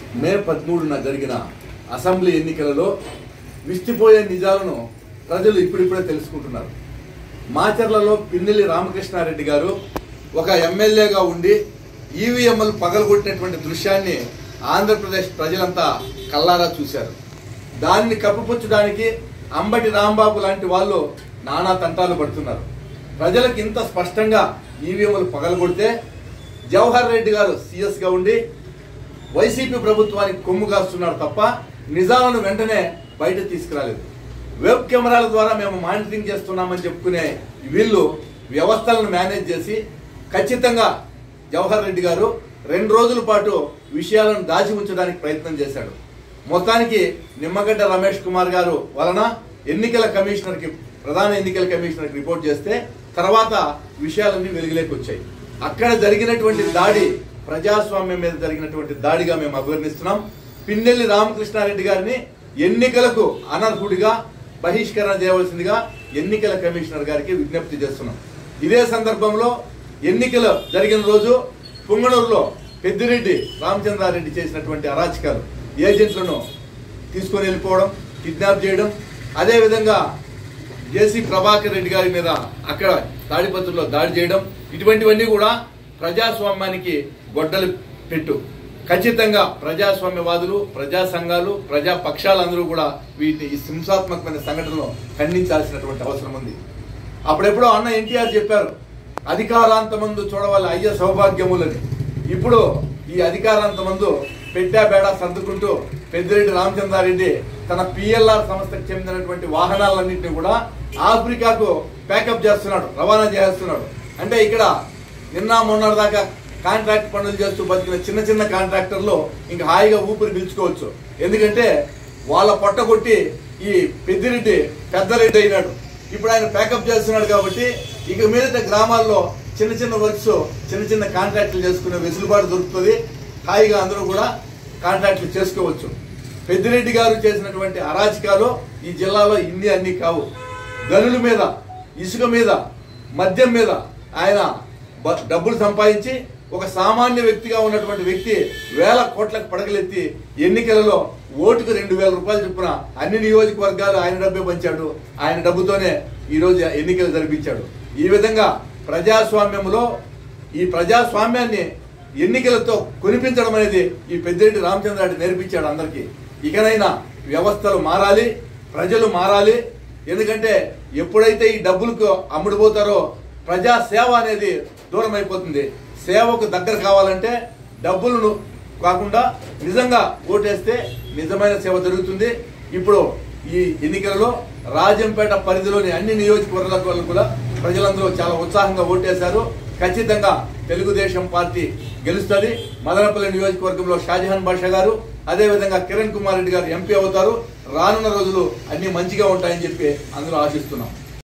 మే 13న జరిగిన అసెంబ్లీ ఎన్నికలలో విస్తిపోయే నిజాలను ప్రజలు ఇప్పుడిప్పుడే తెలుసుకుంటున్నారు. మాచర్లలో పిన్నెల్లి రామకృష్ణారెడ్డి గారు ఒక ఎమ్మెల్యేగా ఉండి ఈవీఎంలు పగలగొట్టినటువంటి దృశ్యాన్ని ఆంధ్రప్రదేశ్ ప్రజలంతా కల్లారా చూశారు. దానిని కప్పిపుచ్చడానికి అంబటి రాంబాబు లాంటి వాళ్ళు నానా తంటాలు పడుతున్నారు. ప్రజలకు ఇంత స్పష్టంగా ఈవీఎంలు పగలగొడితే జవహర్ రెడ్డి గారు సీఎస్గా ఉండి వైసీపీ ప్రభుత్వానికి కొమ్ము కాస్తున్నారు తప్ప నిజాలను వెంటనే బయట తీసుకురాలేదు. వెబ్ కెమెరాల ద్వారా మేము మానిటరింగ్ చేస్తున్నామని చెప్పుకునే వీళ్ళు వ్యవస్థలను మేనేజ్ చేసి ఖచ్చితంగా జవహర్ రెడ్డి గారు 2 రోజుల పాటు విషయాలను దాచి ఉంచడానికి ప్రయత్నం చేశాడు. మొత్తానికి నిమ్మగడ్డ రమేష్ కుమార్ గారు వలన ప్రధాన ఎన్నికల కమిషనర్కి రిపోర్ట్ చేస్తే తర్వాత విషయాలన్నీ వెలుగులోకి వచ్చాయి. అక్కడ జరిగినటువంటి దాడి ప్రజాస్వామ్యం మీద జరిగినటువంటి దాడిగా మేము అభివర్ణిస్తున్నాం. పిన్నెల్లి రామకృష్ణారెడ్డి గారిని ఎన్నికలకు అనర్హుడిగా బహిష్కరణ చేయవలసిందిగా ఎన్నికల కమిషనర్ గారికి విజ్ఞప్తి చేస్తున్నాం. ఇదే సందర్భంలో ఎన్నికలు జరిగిన రోజు పుంగనూరులో పెద్దిరెడ్డి రామచంద్రారెడ్డి చేసినటువంటి అరాచకాలు, ఏజెంట్లను తీసుకొని వెళ్ళిపోవడం, కిడ్నాప్ చేయడం, అదేవిధంగా జేసీ ప్రభాకర్ రెడ్డి గారి మీద అక్కడ తాడిపత్రుల్లో దాడి చేయడం, ఇటువంటివన్నీ కూడా ప్రజాస్వామ్యానికి గొడ్డలి పెట్టు. ఖచ్చితంగా ప్రజాస్వామ్యవాదులు, ప్రజా సంఘాలు, ప్రజా పక్షాలందరూ కూడా వీటిని ఈ హింసాత్మకమైన సంఘటనలో ఖండించాల్సినటువంటి అవసరం ఉంది. అప్పుడెప్పుడో అన్న ఎన్టీఆర్ చెప్పారు, అధికారాంతమందు చూడవాలి అయ్య సౌభాగ్యములని. ఇప్పుడు ఈ అధికారాంతమందు పెట్టా బేడా సర్దుకుంటూ పెద్దిరెడ్డి రామచంద్రారెడ్డి తన పిఎల్ఆర్ సంస్థకు చెందినటువంటి వాహనాలన్నింటినీ కూడా ఆఫ్రికాకు ప్యాకప్ చేస్తున్నాడు, రవాణా చేస్తున్నాడు. అంటే ఇక్కడ నిన్న మొన్నటి దాకా కాంట్రాక్ట్ పనులు చేస్తూ బతికిన చిన్న చిన్న కాంట్రాక్టర్లు ఇంకా హాయిగా ఊపిరి పీల్చుకోవచ్చు. ఎందుకంటే వాళ్ళ పొట్టగొట్టి ఈ పెద్దిరెడ్డి పెద్దరెడ్డి అయినాడు. ఇప్పుడు ఆయన ప్యాకప్ చేస్తున్నాడు కాబట్టి ఇక మీదట గ్రామాల్లో చిన్న చిన్న వర్క్స్, చిన్న చిన్న కాంట్రాక్టులు చేసుకునే వెసులుబాటు దొరుకుతుంది. హాయిగా అందరూ కూడా కాంట్రాక్టులు చేసుకోవచ్చు. పెద్దిరెడ్డి గారు చేసినటువంటి అరాచకాలు ఈ జిల్లాలో అన్ని కావు. గనుల మీద, ఇసుక మీద, మద్యం మీద ఆయన డబ్బులు సంపాదించి ఒక సామాన్య వ్యక్తిగా ఉన్నటువంటి వ్యక్తి వేల కోట్లకు పడగలెత్తి ఎన్నికలలో ఓటుకు 2,000 రూపాయలు చొప్పున అన్ని నియోజకవర్గాలు ఆయన డబ్బే పంచాడు. ఆయన డబ్బుతోనే ఈరోజు ఎన్నికలు జరిపించాడు. ఈ విధంగా ప్రజాస్వామ్యంలో ఈ ప్రజాస్వామ్యాన్ని ఎన్నికలతో కొనిపించడం అనేది ఈ పెద్దిరెడ్డి రామచంద్రారెడ్డి నేర్పించాడు అందరికీ. ఇకనైనా వ్యవస్థలు మారాలి, ప్రజలు మారాలి. ఎందుకంటే ఎప్పుడైతే ఈ డబ్బులకు అమ్ముడుపోతారో ప్రజా సేవ అనేది దూరం అయిపోతుంది. సేవకు దగ్గర కావాలంటే డబ్బులను కాకుండా నిజంగా ఓటేస్తే నిజమైన సేవ జరుగుతుంది. ఇప్పుడు ఈ ఎన్నికలలో రాజంపేట పరిధిలోని అన్ని నియోజకవర్గాల కూడా ప్రజలందరూ చాలా ఉత్సాహంగా ఓటేశారు. ఖచ్చితంగా తెలుగుదేశం పార్టీ గెలుస్తుంది. మదనపల్లి నియోజకవర్గంలో షాజహాన్ బాషా గారు, అదేవిధంగా కిరణ్ కుమార్ రెడ్డి గారు ఎంపీ అవుతారు. రానున్న రోజులు అన్ని మంచిగా ఉంటాయని చెప్పి అందరూ ఆశిస్తున్నాం.